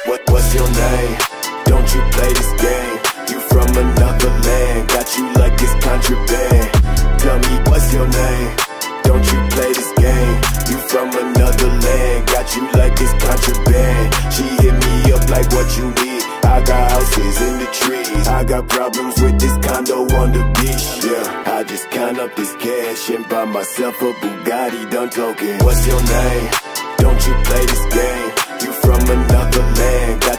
What's your name? Don't you play this game? You from another land, got you like it's contraband. Tell me what's your name? Don't you play this game? You from another land, got you like it's contraband. She hit me up like what you need. I got houses in the trees, I got problems with this condo on the beach. Yeah, I just count up this cash and buy myself a Bugatti done talking. What's your name? Don't you play this game? You from another land, got